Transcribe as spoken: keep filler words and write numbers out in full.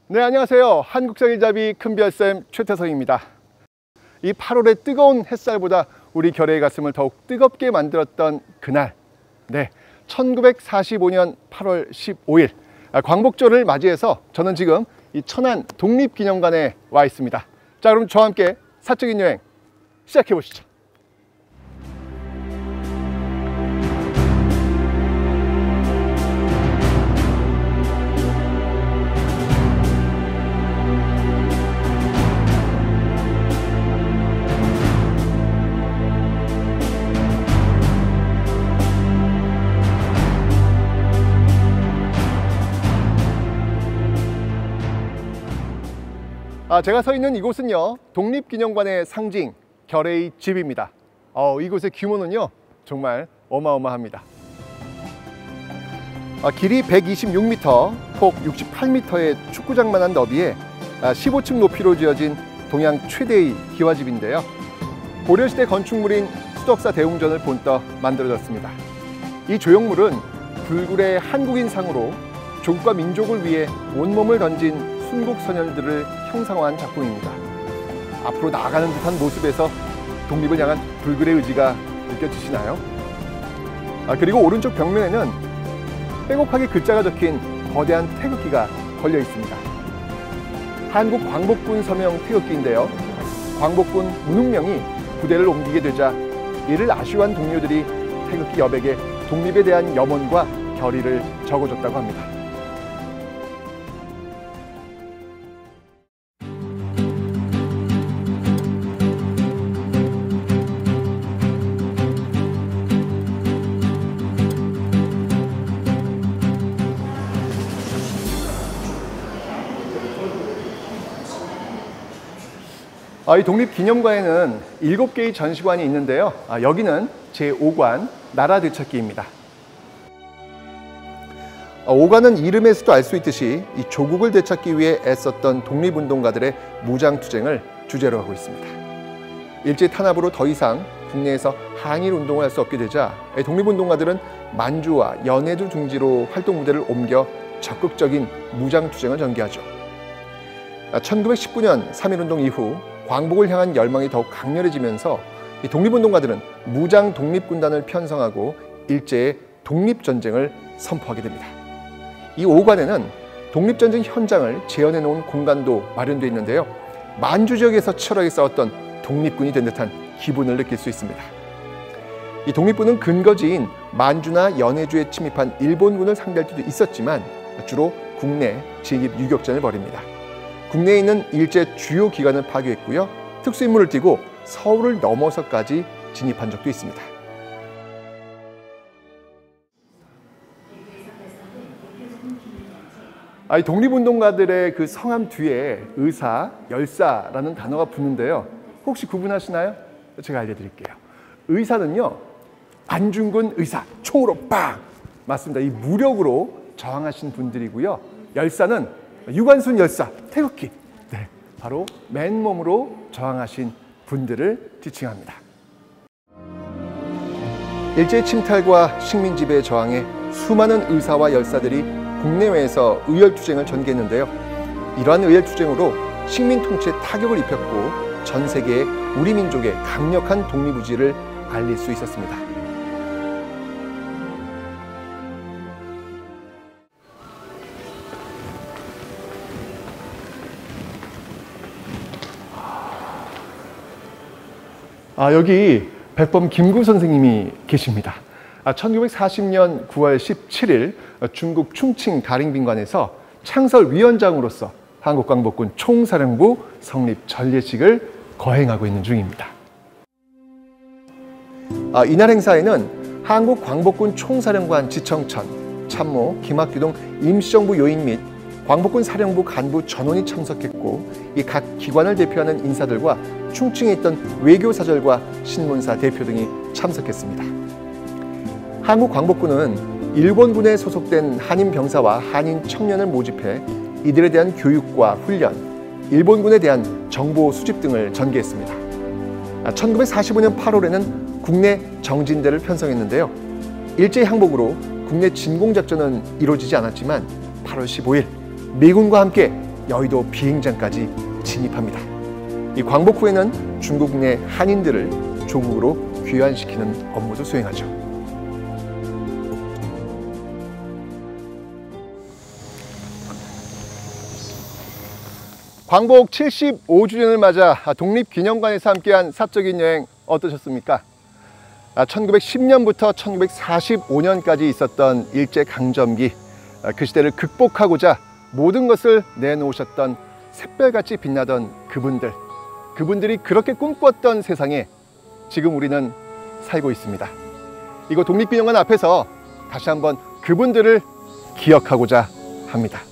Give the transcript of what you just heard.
네, 안녕하세요. 한국성일잡이 큰별쌤 최태성입니다. 이 팔월의 뜨거운 햇살보다 우리 결의의 가슴을 더욱 뜨겁게 만들었던 그날, 네, 천구백사십오 년 팔월 십오일 광복절을 맞이해서 저는 지금 이 천안 독립기념관에 와 있습니다. 자, 그럼 저와 함께 사적인 여행 시작해 보시죠. 아, 제가 서 있는 이곳은요, 독립기념관의 상징 결의의 집입니다. 어, 이곳의 규모는요 정말 어마어마합니다. 아, 길이 백이십육 미터, 폭 육십팔 미터의 축구장만한 너비에 아, 십오 층 높이로 지어진 동양 최대의 기와집인데요, 고려시대 건축물인 수덕사 대웅전을 본떠 만들어졌습니다. 이 조형물은 불굴의 한국인상으로 조국과 민족을 위해 온몸을 던진 순국선열들을 형상화한 작품입니다. 앞으로 나아가는 듯한 모습에서 독립을 향한 불굴의 의지가 느껴지시나요? 아, 그리고 오른쪽 벽면에는 빼곡하게 글자가 적힌 거대한 태극기가 걸려 있습니다. 한국 광복군 서명 태극기인데요, 광복군 문흥명이 부대를 옮기게 되자 이를 아쉬워한 동료들이 태극기 여백에 독립에 대한 염원과 결의를 적어줬다고 합니다. 아, 이 독립기념관에는 일곱 개의 전시관이 있는데요, 아, 여기는 제오 관 나라 되찾기입니다. 아, 오 관은 이름에서도 알 수 있듯이 이 조국을 되찾기 위해 애썼던 독립운동가들의 무장투쟁을 주제로 하고 있습니다. 일제 탄압으로 더 이상 국내에서 항일운동을 할 수 없게 되자 독립운동가들은 만주와 연해주 둥지로 활동 무대를 옮겨 적극적인 무장투쟁을 전개하죠. 아, 천구백십구 년 삼일운동 이후 광복을 향한 열망이 더욱 강렬해지면서 이 독립운동가들은 무장 독립군단을 편성하고 일제의 독립전쟁을 선포하게 됩니다. 이 오 관에는 독립전쟁 현장을 재현해 놓은 공간도 마련되어 있는데요, 만주 지역에서 치열하게 싸웠던 독립군이 된 듯한 기분을 느낄 수 있습니다. 이 독립군은 근거지인 만주나 연해주에 침입한 일본군을 상대할 때도 있었지만 주로 국내 진입 유격전을 벌입니다. 국내에 있는 일제 주요 기관을 파괴했고요, 특수임무를 띠고 서울을 넘어서까지 진입한 적도 있습니다. 아, 이 독립운동가들의 그 성함 뒤에 의사, 열사라는 단어가 붙는데요, 혹시 구분하시나요? 제가 알려드릴게요. 의사는요, 안중근 의사, 총으로 빵! 맞습니다. 이 무력으로 저항하신 분들이고요, 열사는 유관순 열사, 태극기, 네, 바로 맨몸으로 저항하신 분들을 지칭합니다. 일제 침탈과 식민 지배에 저항해 수많은 의사와 열사들이 국내외에서 의열투쟁을 전개했는데요, 이러한 의열투쟁으로 식민 통치에 타격을 입혔고 전 세계에 우리 민족의 강력한 독립의지를 알릴 수 있었습니다. 아, 여기 백범 김구 선생님이 계십니다. 아, 천구백사십 년 구월 십칠일 중국 충칭 다링빈관에서 창설위원장으로서 한국광복군 총사령부 성립 전례식을 거행하고 있는 중입니다. 아, 이날 행사에는 한국광복군 총사령관 지청천, 참모 김학규 등 임시정부 요인 및 광복군 사령부 간부 전원이 참석했고, 이 각 기관을 대표하는 인사들과 충칭에 있던 외교사절과 신문사 대표 등이 참석했습니다. 한국광복군은 일본군에 소속된 한인 병사와 한인 청년을 모집해 이들에 대한 교육과 훈련, 일본군에 대한 정보 수집 등을 전개했습니다. 천구백사십오 년 팔월에는 국내 정진대를 편성했는데요, 일제 항복으로 국내 진공작전은 이루어지지 않았지만 팔월 십오일 미군과 함께 여의도 비행장까지 진입합니다. 이 광복 후에는 중국 내 한인들을 조국으로 귀환시키는 업무도 수행하죠. 광복 칠십오 주년을 맞아 독립기념관에서 함께한 사적인 여행 어떠셨습니까? 천구백십 년부터 천구백사십오 년까지 있었던 일제강점기, 그 시대를 극복하고자 모든 것을 내놓으셨던 샛별같이 빛나던 그분들, 그분들이 그렇게 꿈꿨던 세상에 지금 우리는 살고 있습니다. 이곳 독립기념관 앞에서 다시 한번 그분들을 기억하고자 합니다.